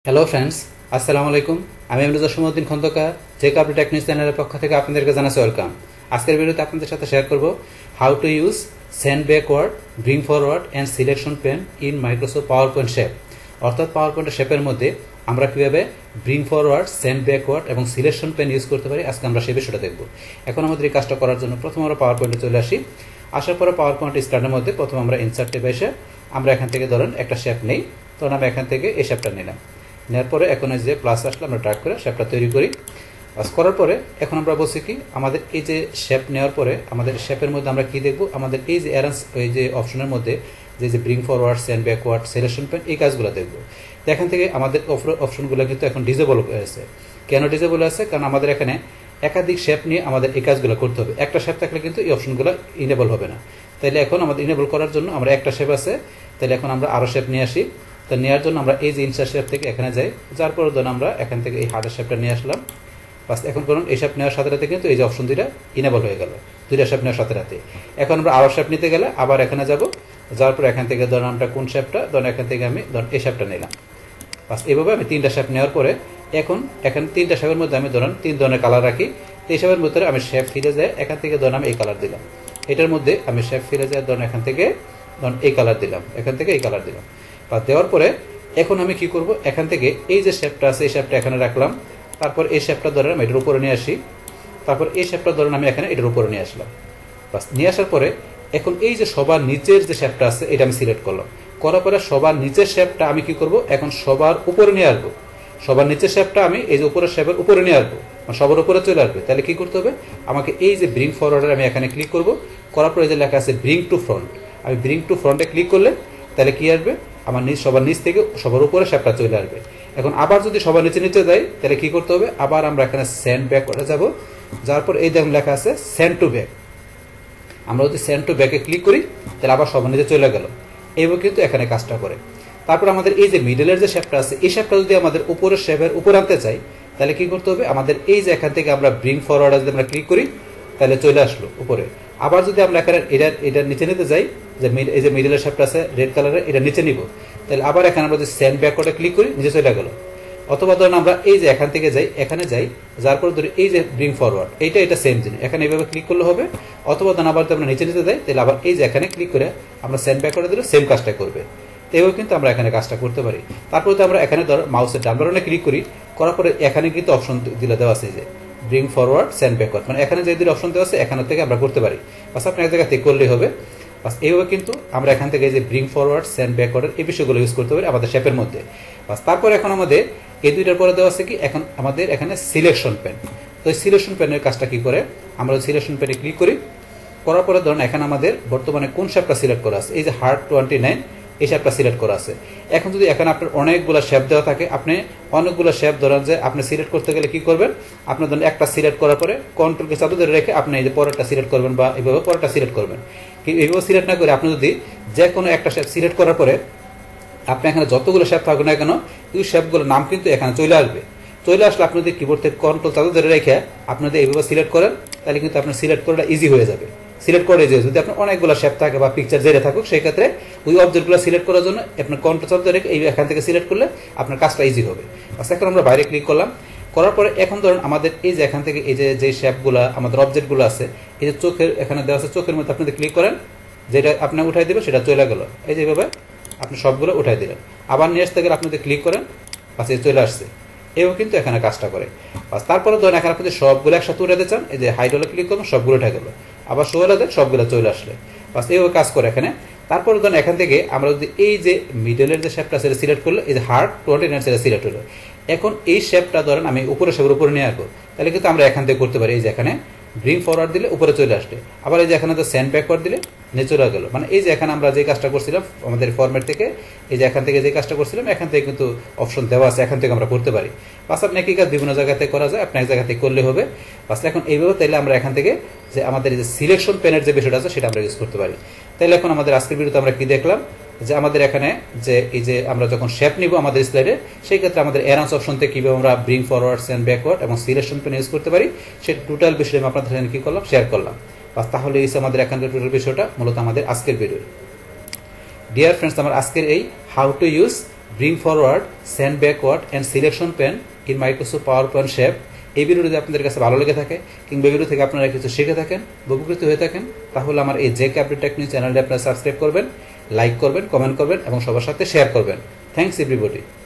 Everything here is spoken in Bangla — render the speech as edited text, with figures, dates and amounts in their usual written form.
হ্যালো ফ্রেন্ডস, আসসালামু আলাইকুম। আমি এমরুদ্দিন খন্দকার, টেকআপডেট টেকনিক্স চ্যানেলের পক্ষ থেকে আপনাদেরকে জানাচ্ছি ওয়েলকাম। আজকের ভিডিওতে আপনাদের সাথে শেয়ার করব how to use send backward, bring forward and selection pen in Microsoft PowerPoint shape. অর্থাৎ পাওয়ার পয়েন্টের শেপের মধ্যে আমরা কীভাবে ব্রিং ফরওয়ার্ড, সেন্ড ব্যাকওয়ার্ড এবং সিলেকশন পেন ইউজ করতে পারি, আজকে আমরা সেই বিষয়টা দেখব। এখন আমাদের এই কাজটা করার জন্য প্রথমে আমরা পাওয়ার পয়েন্টে চলে আসি। আসার পরে পাওয়ার পয়েন্ট স্টার্টের মধ্যে প্রথমে আমরা ইনসার্ট ট্যাবে এসে আমরা এখান থেকে ধরেন একটা শেপ নেই, তখন আমি এখান থেকে এই শেপটা নিলাম। নেওয়ার পরে এখন যে প্লাস আসলে আমরা ড্র্যাগ করে শেপটা তৈরি করি। প্লাস করার পরে এখন আমরা বলছি কি, আমাদের এই যে শেপ নেওয়ার পরে আমাদের শেপের মধ্যে আমরা কি দেখব, আমাদের এই যে অ্যারেঞ্জ, এই যে অপশনের মধ্যে যে bring forward, send backward, selection pen, এই কাজগুলো দেখব। তো এখান থেকে আমাদের অপশনগুলো কিন্তু এখন ডিজেবল হয়েছে। কেন ডিজেবল আছে? কারণ আমাদের এখানে একাধিক শেপ নিয়ে আমাদের এই কাজগুলো করতে হবে। একটা শেপ থাকলে কিন্তু এই অপশনগুলো ইনেবল হবে না। তাইলে এখন আমাদের ইনেবল করার জন্য আমরা একটা শেপ আছে, তাহলে এখন আমরা আরও শেপ নিয়ে আসি। তো নেওয়ার জন্য আমরা এই যে ইনসার্ট শেপ থেকে এখানে যাই, যার পরে ধরুন আমরা এখান থেকে এই হার্ডের শেপটা নিয়ে আসলাম। বাস এখন করুন এই শেপ নেওয়ার সাথে সাথে কিন্তু এই যে অপশন দুইটা ইনেবল হয়ে গেল, দুইটা শেপ নেওয়ার সাথে সাথে। এখন আমরা আরও শেপ নিতে গেলে আবার এখানে যাব, যাওয়ার পর এখান থেকে ধরুন আমরা কোন শেপটা, ধরুন এখান থেকে আমি ধরুন এই শেপটা নিলাম। বাস এইভাবে আমি তিনটা শেপ নেওয়ার পরে এখন এখানে তিনটা শেপের মধ্যে আমি ধরুন তিন ধরনের কালার রাখি। এই শেপের ভিতরে আমি শেপ ফিরে যাই, এখান থেকে ধরুন আমি এই কালার দিলাম। এটার মধ্যে আমি শেপ ফিরে যাই, ধরুন এখান থেকে ধরুন এই কালার দিলাম, এখান থেকে এই কালার দিলাম। বা দেওয়ার পরে এখন আমি কি করব, এখান থেকে এই যে শেপটা আছে এই শেপটা এখানে রাখলাম। তারপর এই শেপটা ধরেন আমি এটার উপরে নিয়ে আসি। তারপর এই শেপটা ধরেন আমি এখানে এটার উপরে নিয়ে আসলাম। বাস নিয়ে আসার পরে এখন এই যে সবার নিচের যে শেপটা আছে এটা আমি সিলেক্ট করলাম। করার পরে সবার নিচের শেপটা আমি কি করব, এখন সবার উপরে নিয়ে আসবো। সবার নিচের শেপটা আমি এই যে উপরের শেপের উপরে নিয়ে আসবো, মানে সবার উপরে চলে আসবে। তাহলে কি করতে হবে, আমাকে এই যে ব্রিং ফরওয়ার্ডে আমি এখানে ক্লিক করব। করার পরে যে লেখা আছে ব্রিং টু ফ্রন্ট, আমি ব্রিং টু ফ্রন্টে ক্লিক করলে তাহলে কি আসবে, আমার সবার নিচ থেকে সবার উপরে শেপটা চলে আসবে। এখন আবার যদি সবার নিচে নিচে যাই তাহলে কি করতে হবে, আবার আমরা এখানে সেন্ড ব্যাক করে যাব। যাওয়ার পর এই দেখুন লেখা আছে সেন্ড টু ব্যাক। আমরা যদি সেন্ড টু ব্যাকে ক্লিক করি তাহলে আবার সবার নিচে চলে গেল। এইভাবে কিন্তু এখানে কাজটা করে। তারপর আমাদের এই যে মিডলের যে শেপটা আছে এই শেপটা যদি আমাদের উপরের শেপের উপর আনতে চাই তাহলে কি করতে হবে, আমাদের এই যে এখান থেকে আমরা ব্রিং ফরওয়ার্ড যদি আমরা ক্লিক করি তাহলে চলে আসলো উপরে। আবার যদি আমরা এখানে এটার নিচে নিতে যাই, যে এই যে মিডলের শেপটা আছে রেড কালারের, এটা নিচে নিব, তাহলে আবার এখানে আমরা যদি সেন্ড ব্যাকওয়ার্ডে ক্লিক করি নিচে চলে গেল। অথবা ধরুন আমরা এই যে এখান থেকে যাই, এখানে যাই, যার পরে ধরি এই যে ব্রিং ফরওয়ার্ড, এটা সেম জিনিস, এখানে এইভাবে ক্লিক করলে হবে। অথবা ধরুন আবার যদি আমরা নিচে নিতে যাই তাহলে আবার এই যে এখানে ক্লিক করে আমরা সেন্ড ব্যাকওয়ার্ডে দিলে সেম কাজটা করবে। এইভাবে কিন্তু আমরা এখানে কাজটা করতে পারি। তারপরে তো আমরা এখানে ধর মাউসের ডান বাটনে ক্লিক করি, করার পরে এখানে কিন্তু অপশন দিলে দেওয়া আছে যে ব্রিং ফরওয়ার্ড, সেন্ড ব্যাকওয়ার্ড, মানে এখানে যে অপশন দেওয়া আছে এখান থেকে আমরা করতে পারি। বাস আপনি এক জায়গা থেকে করলেই হবে। বাস এইভাবে কিন্তু আমরা এখান থেকে যে ব্রিং ফরওয়ার্ড, সেন্ড ব্যাকওয়ার্ডের এই বিষয়গুলো ইউজ করতে পারি আমাদের শেপের মধ্যে। বাস তারপর এখন আমাদের এই দুইটার পরে দেওয়া আছে কি, এখন আমাদের এখানে সিলেকশন পেন। তো এই সিলেকশন পেনের কাজটা কি করে, আমরা সিলেকশন পেনে ক্লিক করি, করার পরে ধরুন এখানে আমাদের বর্তমানে কোন শেপটা সিলেক্ট করা আছে, এই যে হার্ট 29 এই শেপটা সিলেক্ট করা আছে। এখন যদি এখানে আপনার অনেকগুলো শেপ দেওয়া থাকে, আপনি অনেকগুলো শেপ ধরেন যে আপনি সিলেক্ট করতে গেলে কি করবেন, আপনি ধরেন একটা সিলেক্ট করার পরে কন্ট্রোল কে চাপ ধরে রেখে আপনি এই যে পরেরটা সিলেক্ট করবেন বা এইভাবে পরেরটা সিলেক্ট করবেন। এইভাবে সিলেক্ট না করে আপনি যদি যে কোনো একটা শেপ সিলেক্ট করার পরে আপনি এখানে যতগুলো শেপ থাকবে না কেন এই শেপগুলোর নাম কিন্তু এখানে চলে আসবে। চলে আসলে আপনি যদি কিবোর্ড থেকে কন্ট্রোল চাপ ধরে রেখে আপনি যদি এইভাবে সিলেক্ট করেন তাহলে কিন্তু আপনার সিলেক্ট করাটা ইজি হয়ে যাবে। সিলেক্ট করে যে যদি আপনার অনেকগুলো শেপ থাকে বা পিকচার জেরে থাকুক, সেই ক্ষেত্রে ওই অবজেক্টগুলো সিলেক্ট করার জন্য আপনার কন্ট্রোল চাপ ধরে এই এখান থেকে সিলেক্ট করলে আপনার কাজটা ইজি হবে। আচ্ছা এখন আমরা বাইরে ক্লিক করলাম, করার পরে এখন ধরুন আমাদের এই যে এখান থেকে এই যে শেপগুলো আমাদের অবজেক্টগুলো আছে, এই যে চোখের এখানে দেওয়া আছে, চোখের মধ্যে আপনি ক্লিক করেন, যেটা আপনি উঠাই দেবে সেটা চলে গেল। এই যেভাবে আপনি সবগুলো উঠাই দিলেন, আবার নিয়ে আসতে গেলে আপনি যদি ক্লিক করেন আচ্ছা চলে আসছে। এও কিন্তু এখানে কাজটা করে। বাস তারপরে ধরেন এখানে আপনি সবগুলো একসাথে উঠাতে চান, এই যে হাইড হলে ক্লিক করবেন, সবগুলো উঠে গেল, আবার শো হলে দেন সবগুলো চলে আসলে। বাস এও কাজ করে এখানে। তারপরে ধরেন এখান থেকে আমরা যদি এই যে মিডলের যে শেপটা সেটা সিলেক্ট করলে, এই যে হার্ট 29 সেটা সিলেক্ট হলো। এখন এই শেপটা ধরেন আমি উপরে শেপের উপরে নিয়ে আসবো, তাহলে কিন্তু আমরা এখান থেকে করতে পারি। এই যে এখানে ব্রিং ফরওয়ার্ড দিলে উপরে চলে আসবে, আবার এই যে এখানে তো সেন্ড ব্যাকওয়ার্ড দিলে নিচে চলে গেল। মানে এই যে এখানে আমরা যে কাজটা করছিলাম আমাদের ফরম্যাট থেকে, এই যে এখান থেকে যে কাজটা করছিলাম এখান থেকে কিন্তু অপশন দেওয়া আছে, এখান থেকে আমরা করতে পারি। বাস আপনি একই কাজ বিভিন্ন জায়গাতে করা যায়, আপনি এক জায়গা থেকে করলে হবে। বাস এখন এইভাবে তাইলে আমরা এখান থেকে যে আমাদের যে সিলেকশন পেনের যে বিষয়টা আছে সেটা আমরা ইউজ করতে পারি। তাইলে এখন আমাদের আজকের ভিডিওতে আমরা কি দেখলাম, যে আমাদের এখানে যে এই যে আমরা যখন শেপ নিব আমাদের স্লাইডে, সেই ক্ষেত্রে আমাদের অ্যারেঞ্জ অপশন থেকে কিভাবে আমরা ব্রিং ফরওয়ার্ড, সেন্ড ব্যাকওয়ার্ড এবং সিলেকশন পেন ইউজ করতে পারি সেই টোটাল বিষয় আমি আপনাদের সাথে কি করলাম, শেয়ার করলাম। বাস তাহলে এই আমাদের এখানকার টোটাল বিষয়টা মূলত আমাদের আজকের ভিডিও। ডিয়ার ফ্রেন্ডস, আমার আজকের এই how to use bring forward, send backward and selection pen in Microsoft PowerPoint shape. এই ভিডিওটি যদি আপনাদের কাছে ভালো লেগে থাকে কিংবা ভিডিও থেকে আপনারা কিছু শিখে থাকেন, উপকৃত হয়ে থাকেন, তাহলে আমার এই জেক আপডেট টেকনিক চ্যানেলটি আপনারা সাবস্ক্রাইব করবেন, লাইক করবেন, কমেন্ট করবেন এবং সবার সাথে শেয়ার করবেন। Thanks everybody.